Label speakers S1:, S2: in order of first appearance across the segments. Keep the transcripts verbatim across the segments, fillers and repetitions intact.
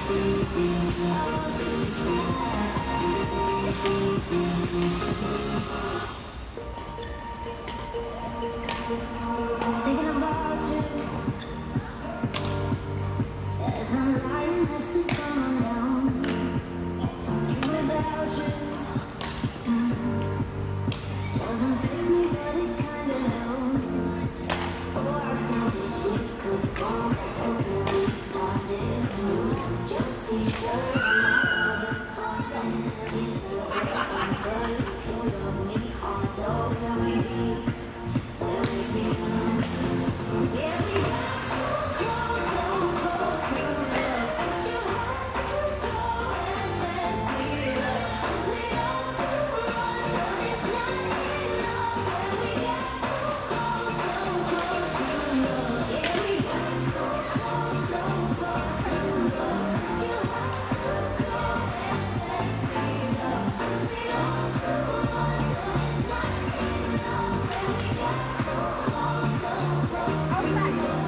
S1: Thinking about you as I'm lying next to someone else. Dream without you mm. doesn't fix me, but it kinda helps. Oh, I so wish we could go back to where we started. You left your t-shirt on my old apartment. You never wonder if you love me harder. Where we be? Where we be now? Yeah, we got so close, so close to love, but you had to go and mess it up. Was it all too much or just not enough? When we got so close, so close to love. Yeah, we got so close, so close to love, but you had to go and mess it up. Was it all too much or just not enough? When we got so close, so close to love.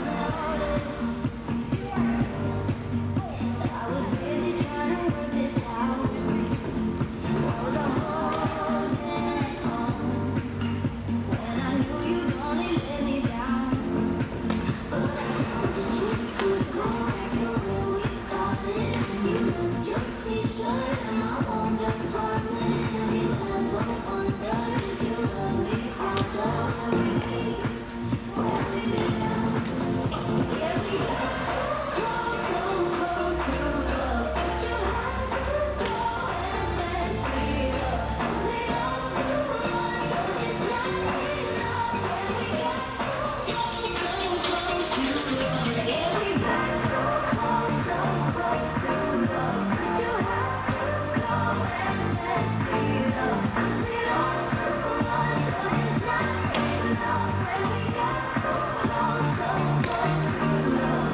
S1: I was busy trying to work this out. What was I holding on when I knew you'd only let me down? But I wish we could go back to where we started. You left your t-shirt in my old apartment. Have you ever wondered if you love me harder? Where we be? Where we be now? Yeah, we got so close, so close to love, but you had to go and mess it up. Was it all too much or just not enough? When we got so close, so close to love. Yeah, we got so close, so close to love, but you had to go and mess it up. Was it all too much or just not enough? When we got so close, so close to love.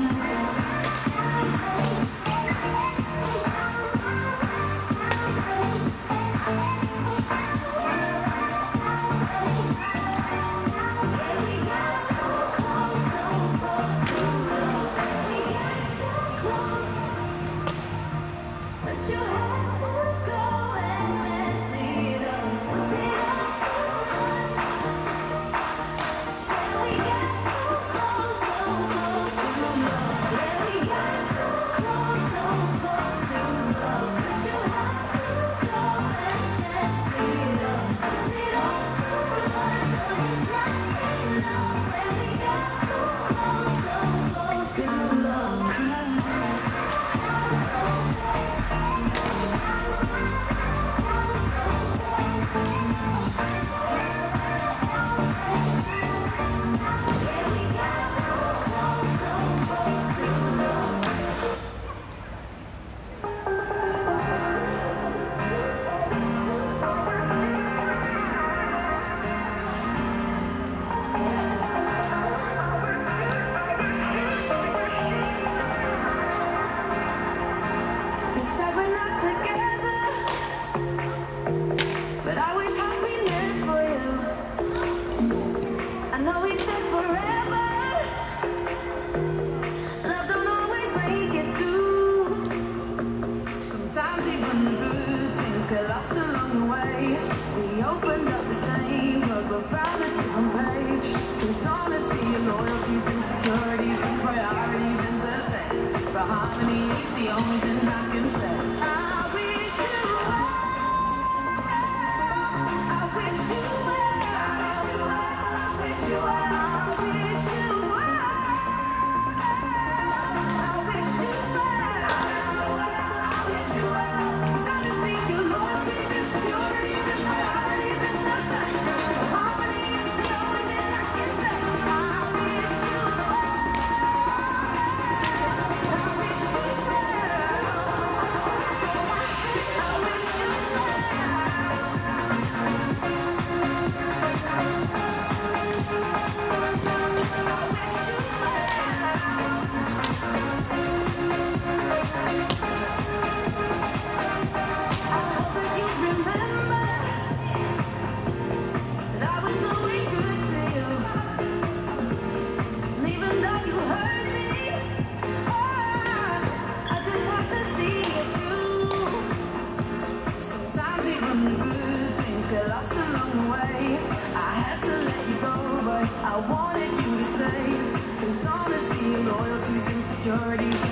S1: Yeah, we got so close, so close to love. We got so close, but you had to go and mess it up. Was it all too much? Yeah, we got so close, so close to love. Yeah, we got so close, so close to love, but you had to go and mess it up. Was it all too much or just not enough? When we got so close, so close to love. Yeah, we got so close, so close to love. You said we're not together, but I wish happiness for you. I know we said forever. Love don't always make it through. Sometimes even the good things get lost along the way. We opened up the same book but found a different page. 'Cause honesty and loyalties, insecurities and priorities ain't the same. But harmony is the only thing I can say. I wish you well. I wish you well. I wish you well. I wish you well. I wish you well. I wish you well. I wish you well. 'Cause honesty and loyalties, insecurities and priorities ain't the same. But harmony is the only thing I can say. I wish you well. I wish you well.
S2: many good things get lost along the way. I had to let you go, but I wanted you to stay. Cause honesty and loyalty's insecurities